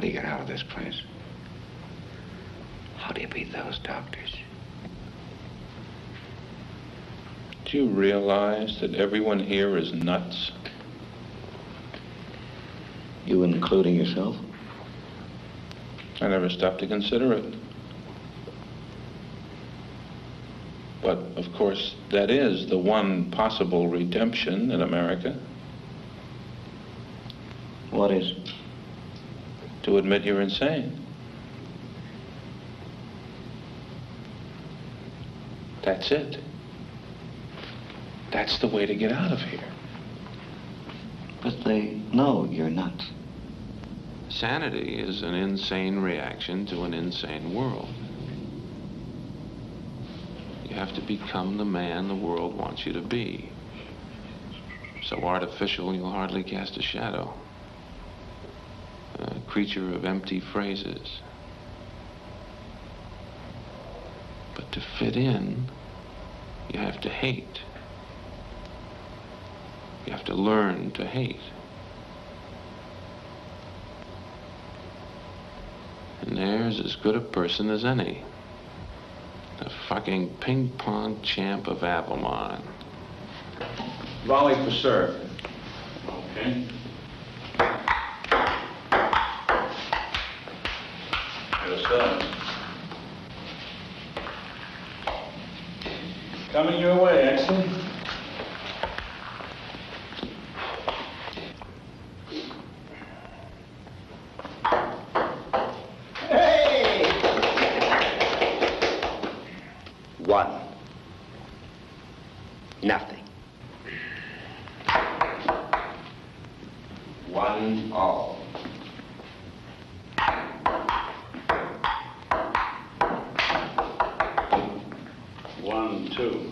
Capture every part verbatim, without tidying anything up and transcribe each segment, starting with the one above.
do you get out of this place? How do you beat those doctors? Do you realize that everyone here is nuts? You including yourself? I never stopped to consider it. But, of course, that is the one possible redemption in America. What is? To admit you're insane. That's it. That's the way to get out of here. But they know you're nuts. Sanity is an insane reaction to an insane world. You have to become the man the world wants you to be. So artificial, you'll hardly cast a shadow. A creature of empty phrases. But to fit in, you have to hate. You have to learn to hate. And there's as good a person as any. The fucking ping-pong champ of Avalon. Volley for serve. Okay. Yes, sir. Coming your way, Exley. One. Nothing. One all. One, two.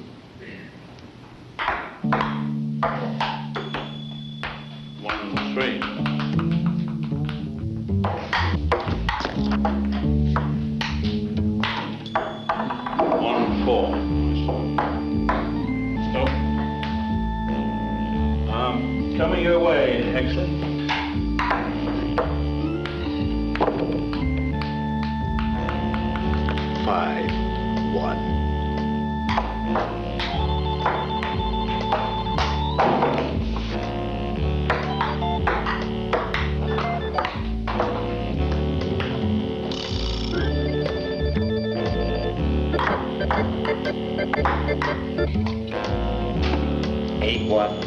One, three. One, four. Stop. Um, coming your way, Exley. Five. One. Eight one.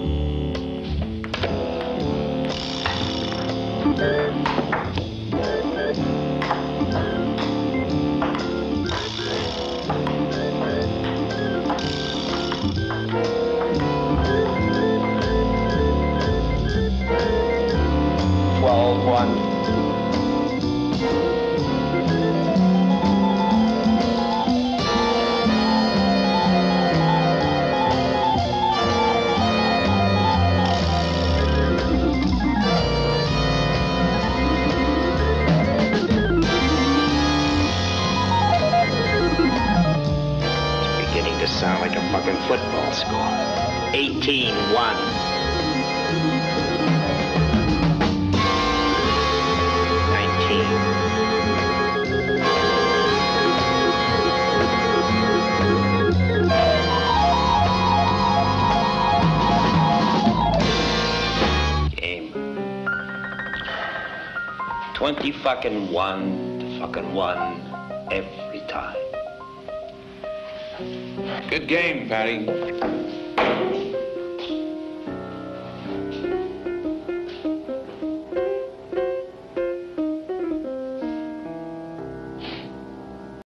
Twelve one. Sound like a fucking football score. eighteen one. nineteen. Game. twenty fucking one to fucking one every time. Good game, Patty.